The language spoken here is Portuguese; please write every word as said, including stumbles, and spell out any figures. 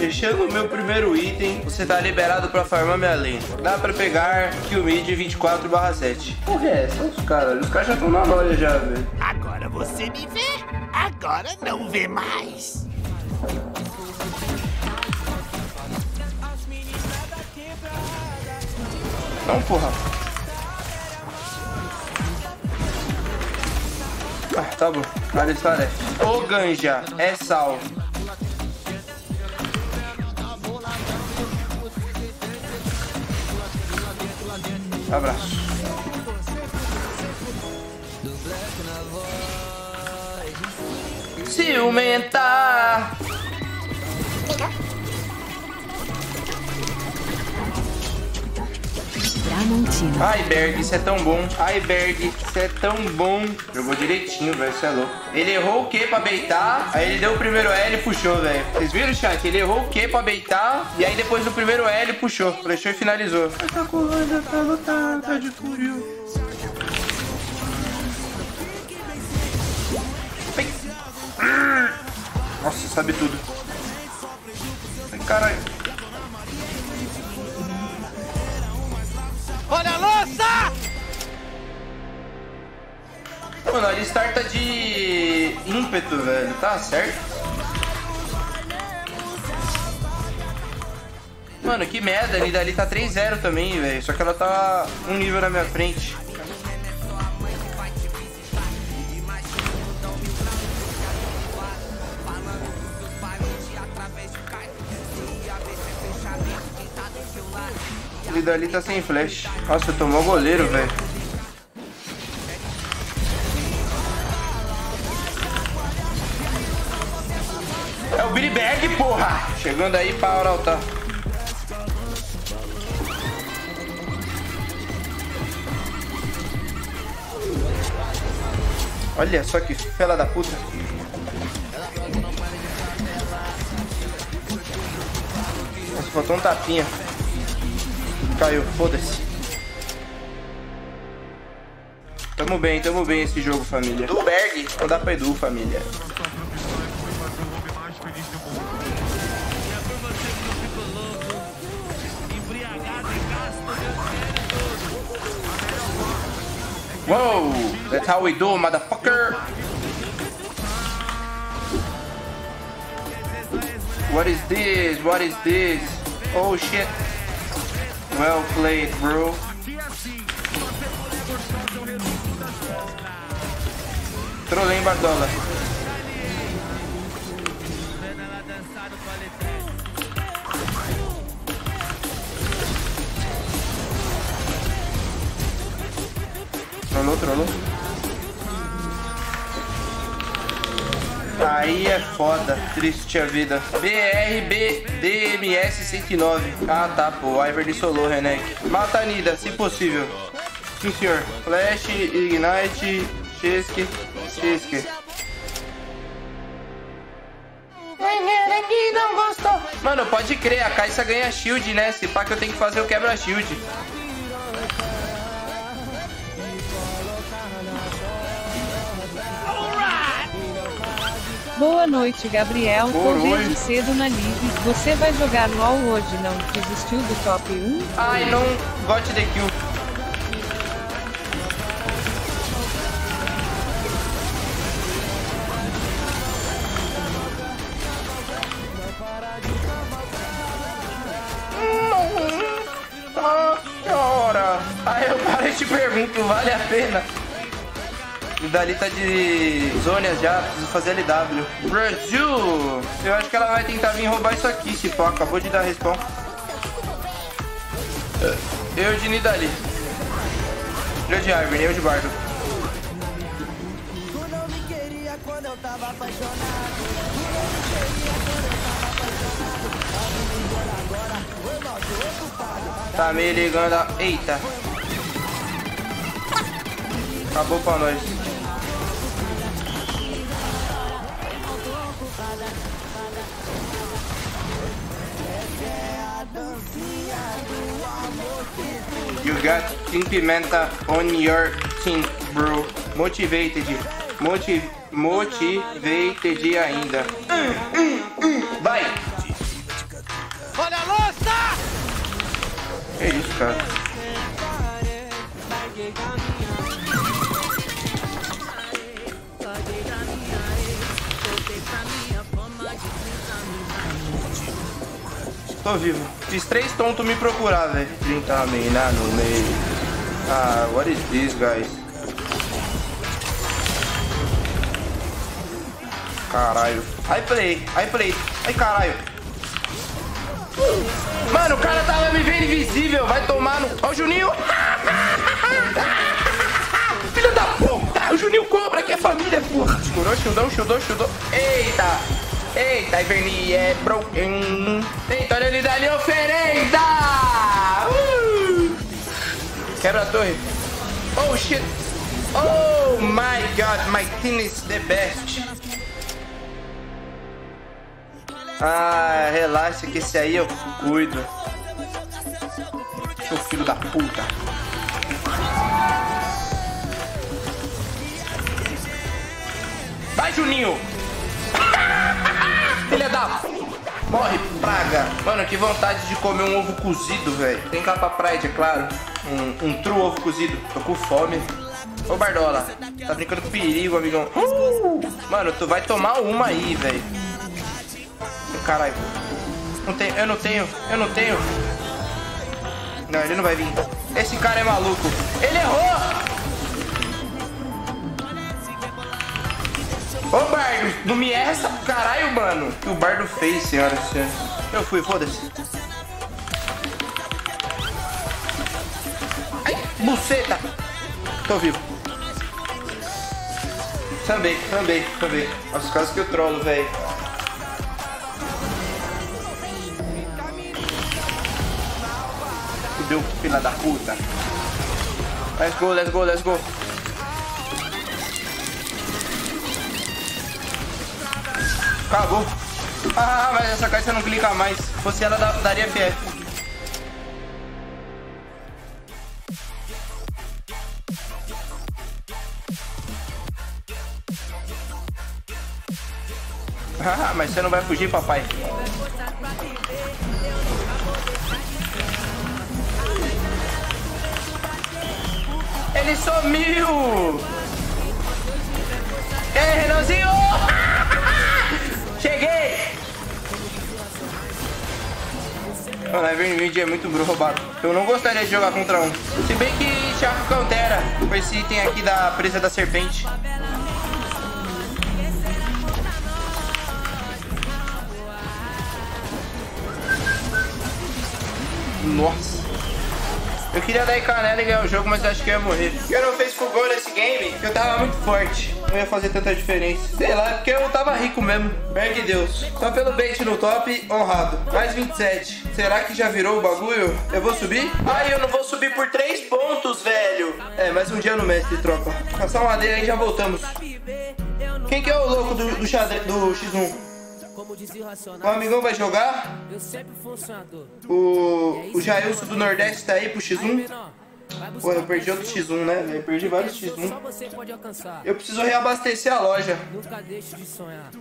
Fechando o meu primeiro item, você tá liberado pra farmar minha lane. Dá pra pegar Kill Mid vinte e quatro barra sete. Porra, é, são os caras. Os caras já estão na loja já, velho. Agora você me vê, agora não vê mais. Não, porra. Ah, tá bom. Olha isso, olha. Ô, ganja, é sal. Abraço. Ciumenta. Ai, Berg, isso é tão bom. Ai, Berg, isso é tão bom. Jogou direitinho, velho, isso é louco. Ele errou o Q pra baitar, aí ele deu o primeiro L e puxou, velho. Vocês viram, chat? Ele errou o Q pra baitar, e aí depois do primeiro L puxou. Flechou e finalizou. Tá correndo, tá lutando, tá de fúrio. Nossa, sabe tudo. Ai, caralho. Olha a lança! Mano, ele starta de ímpeto, velho. Tá certo? Mano, que merda. A Nidalee tá três zero também, velho. Só que ela tá um nível na minha frente. A Nidalee tá sem flash. Nossa, tomou goleiro, velho. É o Billy Berg, porra! Chegando aí pra altar. Olha só que fela da puta. Nossa, faltou um tapinha. Caiu, foda-se. Tamo bem, tamo bem esse jogo, família. Do Berg, não dá pra Edu, família. Whoa, that's how we do, motherfucker. What is this? What is this? Oh shit. Well played, bro. Trolei em Bardola. Trollou, trollou. Aí é foda, triste a vida. B R B D M S cento e nove. Ah tá, pô, o Ivern solou, Renek. Mata a Nida, se possível. Sim senhor. Flash, Ignite, Chesky, Chesky. Não gostou. Mano, pode crer, a Kai'Sa ganha shield, né? Se pá que eu tenho que fazer o quebra shield. Boa noite, Gabriel. Boa Tô noite. desde cedo na live. Você vai jogar LOL hoje, não? Desistiu do top um? Ai, não got the kill. Nossa senhora. Aí eu paro e te pergunto, vale a pena? E dali tá de zonas já, preciso fazer L W. Brasil! Eu acho que ela vai tentar vir roubar isso aqui, se pô, acabou de dar respawn. Eu de Nidalee. Eu de Ivern, eu de Bardo. Tá me ligando a... Eita. Acabou pra nós. You got Team Pimenta on your team, bro. Motivated. Motiv motivated ainda. Hum, hum, hum. Vai. Que isso, cara? Tô vivo. Fiz três tontos me procurar, velho. trinta mina no meio. Ah, what is this, guys? Caralho. Aí play, aí play. Ai, caralho. Mano, o cara tava me vendo invisível. Vai tomar no... Ó o Juninho. Filho da puta. O Juninho cobra que é família, porra. Escurou, shieldou, shieldou, shieldou. Eita. Eita, Iverni é broken. Eita, olha ele dali, oferenda. Uh. Quebra a torre. Oh, shit. Oh, my God. My team is the best. Ah, relaxa que esse aí eu cuido. Seu filho da puta. Vai, Juninho. Filha da... Morre, praga. Mano, que vontade de comer um ovo cozido, velho. Tem capa Pride, é claro. Um, um true ovo cozido. Tô com fome. Ô, Bardola. Tá brincando com perigo, amigão. Uh! Mano, tu vai tomar uma aí, velho. Caralho. Não tenho, eu não tenho. Eu não tenho. Não, ele não vai vir. Esse cara é maluco. Ele errou! Ô, Bardo, não me erra essa caralho, mano. O que o Bardo fez, senhoras e senhores. Eu fui, foda-se. Ai, buceta. Tô vivo. Também, também, também. As casas que eu trolo, velho. Fudeu, filha da puta. Let's go, let's go, let's go. Acabou. Ah, mas essa caixa não clica mais. Se fosse ela, daria F F. Ah, mas você não vai fugir, papai. Ele sumiu! E aí, Renanzinho? Cheguei! Mano, a Evermid é muito roubado. Eu não gostaria de jogar contra um. Se bem que Chaco Cantera, com esse item aqui da presa da serpente. Nossa. Eu queria dar em canela e ganhar o jogo, mas acho que eu ia morrer. Eu não fiz full goal nesse game, eu tava muito forte. Não ia fazer tanta diferença. Sei lá, porque eu tava rico mesmo. Bergue Deus. Só pelo bait no top, honrado. Mais vinte e sete. Será que já virou o bagulho? Eu vou subir? Ai, eu não vou subir por três pontos, velho. É, mais um dia no mestre, tropa. Passar uma madeira aí e já voltamos. Quem que é o louco do, do, xadrez, do X um? O amigão vai jogar? O, o Jailson do Nordeste tá aí pro X um? Pô, eu perdi outro X um, né? Eu perdi vários X um. Eu preciso reabastecer a loja.